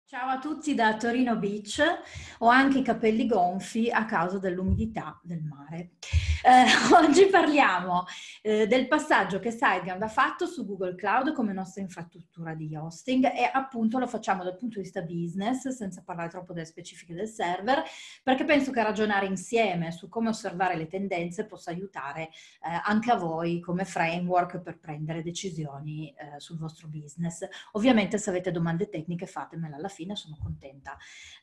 Ciao a tutti da Torino Beach. Ho anche i capelli gonfi a causa dell'umidità del mare. Oggi parliamo del passaggio che SiteGround ha fatto su Google Cloud come nostra infrastruttura di hosting e appunto lo facciamo dal punto di vista business, senza parlare troppo delle specifiche del server, perché penso che ragionare insieme su come osservare le tendenze possa aiutare anche a voi come framework per prendere decisioni sul vostro business. Ovviamente se avete domande tecniche fatemele alla fine, sono contenta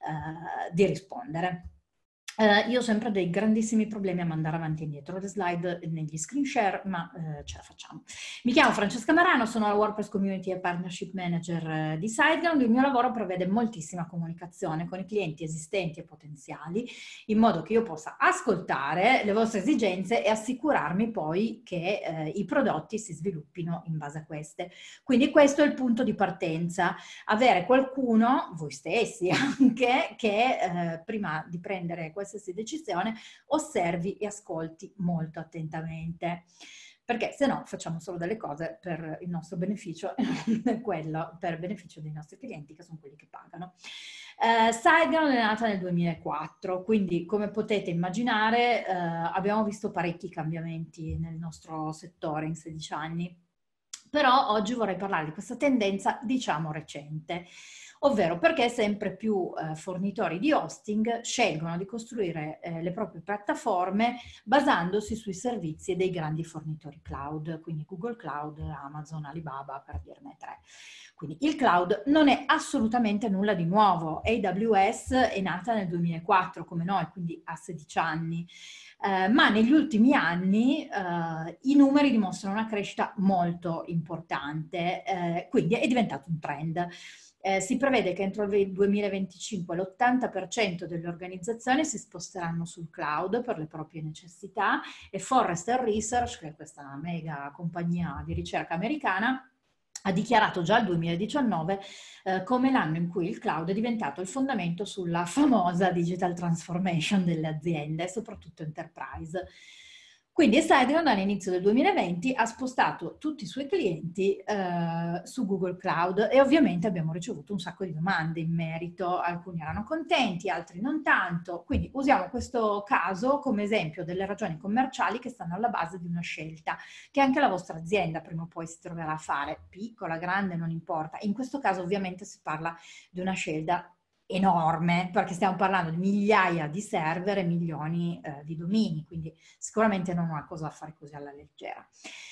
di rispondere. Io ho sempre dei grandissimi problemi a mandare avanti e indietro le slide negli screen share, ma ce la facciamo. Mi chiamo Francesca Marano, sono la WordPress Community e Partnership Manager di SiteGround. Il mio lavoro prevede moltissima comunicazione con i clienti esistenti e potenziali, in modo che io possa ascoltare le vostre esigenze e assicurarmi poi che i prodotti si sviluppino in base a queste. Quindi questo è il punto di partenza, avere qualcuno, voi stessi anche, che prima di prendere qualsiasi decisione osservi e ascolti molto attentamente, perché se no facciamo solo delle cose per il nostro beneficio e non quello per beneficio dei nostri clienti, che sono quelli che pagano. SiteGround è nata nel 2004, quindi come potete immaginare abbiamo visto parecchi cambiamenti nel nostro settore in 16 anni. Però oggi vorrei parlare di questa tendenza, diciamo, recente, ovvero perché sempre più fornitori di hosting scelgono di costruire le proprie piattaforme basandosi sui servizi dei grandi fornitori cloud, quindi Google Cloud, Amazon, Alibaba, per dirne tre. Quindi il cloud non è assolutamente nulla di nuovo. AWS è nata nel 2004 come noi, quindi ha 16 anni. Ma negli ultimi anni i numeri dimostrano una crescita molto importante, quindi è diventato un trend. Si prevede che entro il 2025 l'80% delle organizzazioni si sposteranno sul cloud per le proprie necessità e Forrester Research, che è questa mega compagnia di ricerca americana, ha dichiarato già il 2019 come l'anno in cui il cloud è diventato il fondamento sulla famosa digital transformation delle aziende, soprattutto enterprise. Quindi SiteGround all'inizio del 2020 ha spostato tutti i suoi clienti su Google Cloud e ovviamente abbiamo ricevuto un sacco di domande in merito, alcuni erano contenti, altri non tanto, quindi usiamo questo caso come esempio delle ragioni commerciali che stanno alla base di una scelta che anche la vostra azienda prima o poi si troverà a fare, piccola, grande, non importa. In questo caso ovviamente si parla di una scelta enorme, perché stiamo parlando di migliaia di server e milioni di domini, quindi sicuramente non è una cosa da fare così alla leggera.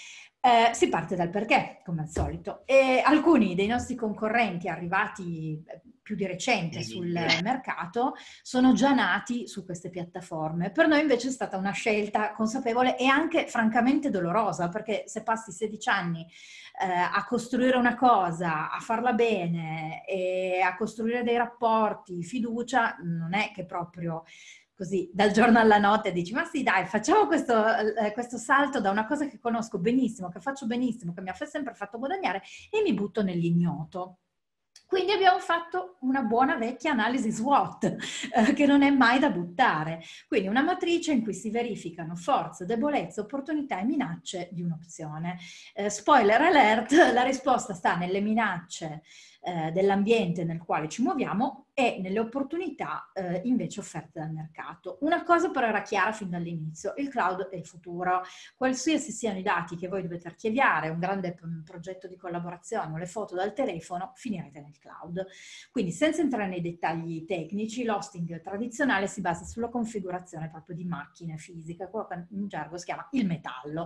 Si parte dal perché, come al solito, e alcuni dei nostri concorrenti arrivati più di recente sul mercato sono già nati su queste piattaforme. Per noi invece è stata una scelta consapevole e anche francamente dolorosa, perché se passi 16 anni a costruire una cosa, a farla bene e a costruire dei rapporti, fiducia, non è che proprio così dal giorno alla notte dici ma sì dai facciamo questo salto da una cosa che conosco benissimo, che faccio benissimo, che mi ha sempre fatto guadagnare e mi butto nell'ignoto. Quindi abbiamo fatto una buona vecchia analisi SWOT, che non è mai da buttare. Quindi una matrice in cui si verificano forze, debolezze, opportunità e minacce di un'opzione. Spoiler alert, la risposta sta nelle minacce dell'ambiente nel quale ci muoviamo e nelle opportunità invece offerte dal mercato. Una cosa però era chiara fin dall'inizio, il cloud è il futuro. Qualsiasi siano i dati che voi dovete archiviare, un grande progetto di collaborazione o le foto dal telefono, finirete nel cloud. Quindi senza entrare nei dettagli tecnici, l'hosting tradizionale si basa sulla configurazione proprio di macchine fisiche, quello che in gergo si chiama il metallo.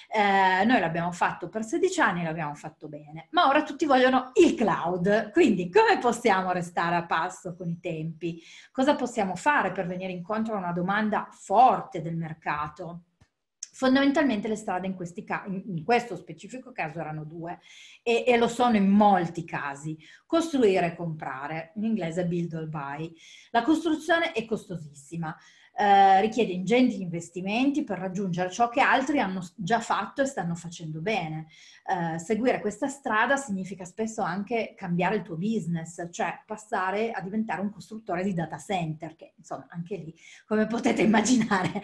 Noi l'abbiamo fatto per 16 anni, l'abbiamo fatto bene, ma ora tutti vogliono il cloud. Quindi come possiamo restare a passo con i tempi? Cosa possiamo fare per venire incontro a una domanda forte del mercato? Fondamentalmente le strade in questo specifico caso erano due e lo sono in molti casi. Costruire e comprare, in inglese build or buy. La costruzione è costosissima, richiede ingenti investimenti per raggiungere ciò che altri hanno già fatto e stanno facendo bene. Seguire questa strada significa spesso anche cambiare il tuo business, cioè passare a diventare un costruttore di data center, che insomma anche lì, come potete immaginare,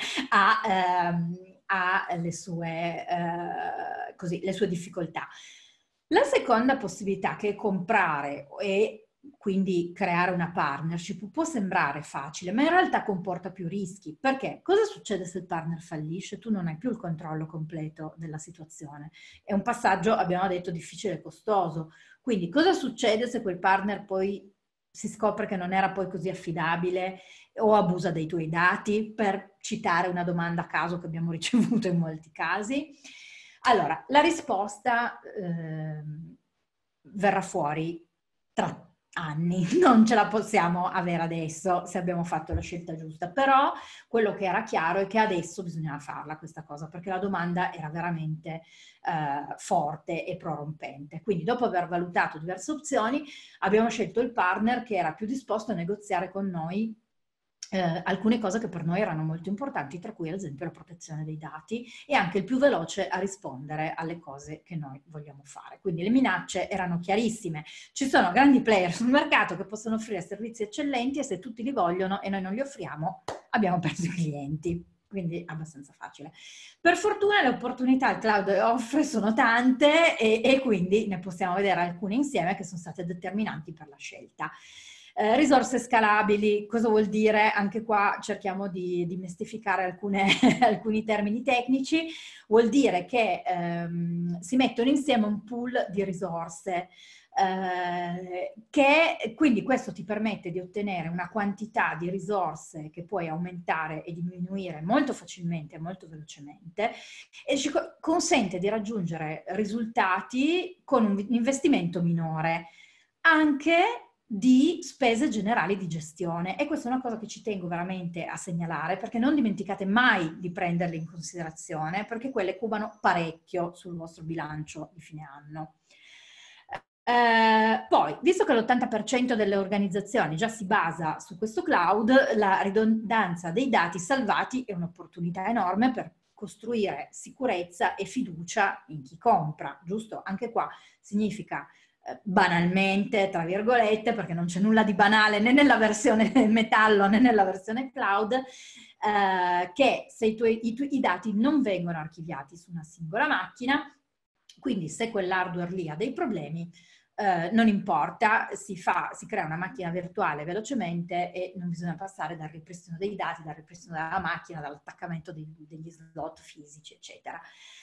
ha le sue difficoltà. La seconda possibilità, che è comprare e quindi creare una partnership può sembrare facile, ma in realtà comporta più rischi. Perché? Cosa succede se il partner fallisce? Tu non hai più il controllo completo della situazione. È un passaggio, abbiamo detto, difficile e costoso. Quindi cosa succede se quel partner poi si scopre che non era poi così affidabile o abusa dei tuoi dati, per citare una domanda a caso che abbiamo ricevuto in molti casi? Allora, la risposta verrà fuori tra anni, non ce la possiamo avere adesso se abbiamo fatto la scelta giusta, però quello che era chiaro è che adesso bisognava farla questa cosa, perché la domanda era veramente forte e prorompente. Quindi dopo aver valutato diverse opzioni abbiamo scelto il partner che era più disposto a negoziare con noi alcune cose che per noi erano molto importanti, tra cui ad esempio la protezione dei dati e anche il più veloce a rispondere alle cose che noi vogliamo fare. Quindi le minacce erano chiarissime. Ci sono grandi player sul mercato che possono offrire servizi eccellenti e se tutti li vogliono e noi non li offriamo, abbiamo perso i clienti. Quindi abbastanza facile. Per fortuna le opportunità il cloud offre sono tante e quindi ne possiamo vedere alcune insieme che sono state determinanti per la scelta. Risorse scalabili, cosa vuol dire? Anche qua cerchiamo di mistificare alcuni termini tecnici. Vuol dire che si mettono insieme un pool di risorse che quindi questo ti permette di ottenere una quantità di risorse che puoi aumentare e diminuire molto facilmente e molto velocemente e ci consente di raggiungere risultati con un investimento minore, anche di spese generali di gestione. E questa è una cosa che ci tengo veramente a segnalare, perché non dimenticate mai di prenderle in considerazione, perché quelle cubano parecchio sul vostro bilancio di fine anno. Poi, visto che l'80% delle organizzazioni già si basa su questo cloud, la ridondanza dei dati salvati è un'opportunità enorme per costruire sicurezza e fiducia in chi compra, giusto? Anche qua significa banalmente, tra virgolette, perché non c'è nulla di banale né nella versione metallo né nella versione cloud, che se i dati non vengono archiviati su una singola macchina, quindi se quell'hardware lì ha dei problemi, non importa, si crea una macchina virtuale velocemente e non bisogna passare dal ripristino dei dati, dal ripristino della macchina, dall'attaccamento degli slot fisici, eccetera.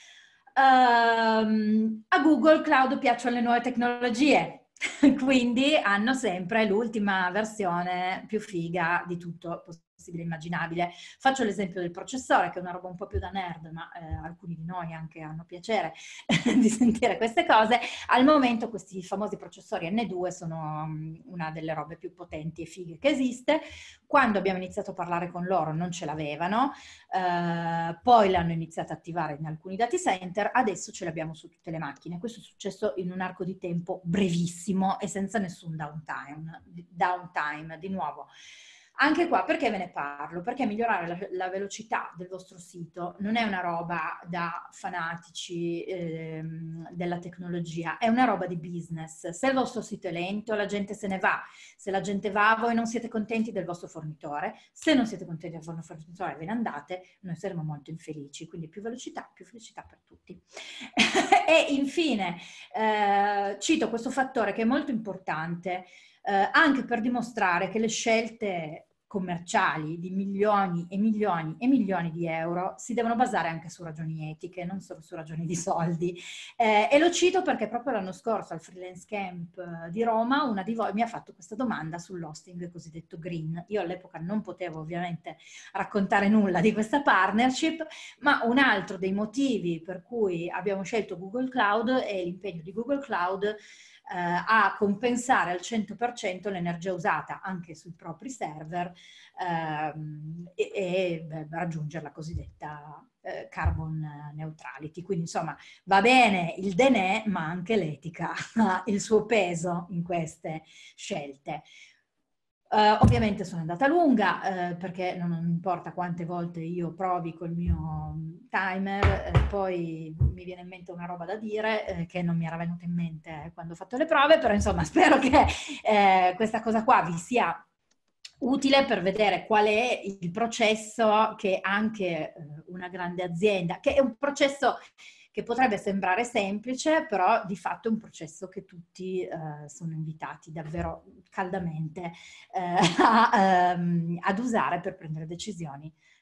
A Google Cloud piacciono le nuove tecnologie, quindi hanno sempre l'ultima versione più figa di tutto possibile e immaginabile. Faccio l'esempio del processore, che è una roba un po' più da nerd, ma alcuni di noi anche hanno piacere di sentire queste cose. Al momento questi famosi processori N2 sono una delle robe più potenti e fighe che esiste. Quando abbiamo iniziato a parlare con loro non ce l'avevano, poi l'hanno iniziato a attivare in alcuni data center, adesso ce l'abbiamo su tutte le macchine. Questo è successo in un arco di tempo brevissimo e senza nessun downtime di nuovo. Anche qua, perché ve ne parlo? Perché migliorare la velocità del vostro sito non è una roba da fanatici della tecnologia, è una roba di business. Se il vostro sito è lento, la gente se ne va. Se la gente va, voi non siete contenti del vostro fornitore. Se non siete contenti del vostro fornitore, ve ne andate, noi saremo molto infelici. Quindi più velocità per tutti. E infine, cito questo fattore che è molto importante, anche per dimostrare che le scelte commerciali di milioni e milioni e milioni di euro si devono basare anche su ragioni etiche, non solo su ragioni di soldi. E lo cito perché proprio l'anno scorso al Freelance Camp di Roma una di voi mi ha fatto questa domanda sull'hosting cosiddetto green. Io all'epoca non potevo ovviamente raccontare nulla di questa partnership, ma un altro dei motivi per cui abbiamo scelto Google Cloud è l'impegno di Google Cloud a compensare al 100% l'energia usata anche sui propri server e raggiungere la cosiddetta carbon neutrality. Quindi insomma va bene il denè, ma anche l'etica ha il suo peso in queste scelte. Ovviamente sono andata lunga perché non importa quante volte io provi col mio timer, poi mi viene in mente una roba da dire che non mi era venuta in mente quando ho fatto le prove, però insomma spero che questa cosa qua vi sia utile per vedere qual è il processo che anche una grande azienda, che è un processo che potrebbe sembrare semplice, però di fatto è un processo che tutti sono invitati davvero caldamente ad usare per prendere decisioni